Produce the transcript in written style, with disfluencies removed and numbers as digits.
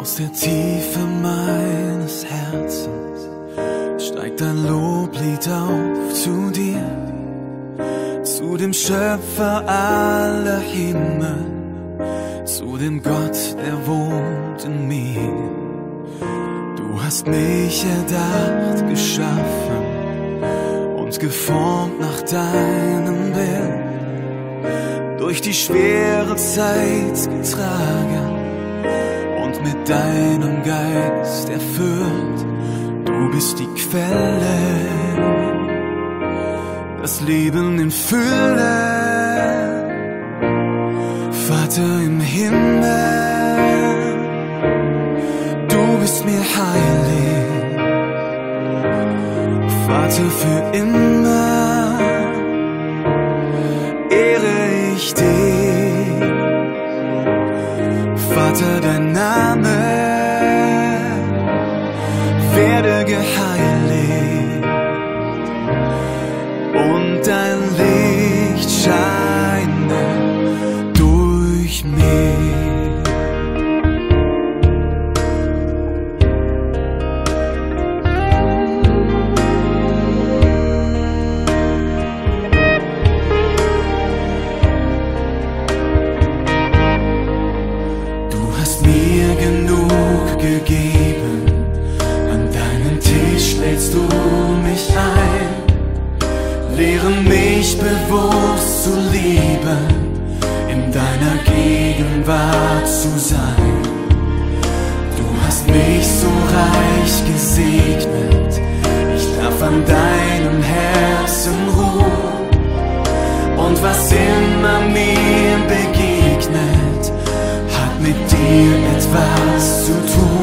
Aus der Tiefe meines Herzens steigt ein Loblied auf zu dir, zu dem Schöpfer aller Himmel, zu dem Gott, der wohnt in mir. Du hast mich erdacht, geschaffen und geformt nach deinem Bild, durch die schwere Zeit getragen und mit deinem Geist erfüllt. Du bist die Quelle, das Leben in Fülle, Vater im Himmel. Du bist mir heilig, Vater für immer, ehre ich dich, Vater, dein Name werde geheiligt und dein Licht scheine durch mich. Mir genug gegeben, an deinen Tisch lädst du mich ein, lehre mich bewusst zu lieben, in deiner Gegenwart zu sein. Du hast mich so reich gesegnet, ich darf an deinem Herzen ruhen, und was immer mir begegnet, mit dir etwas zu tun.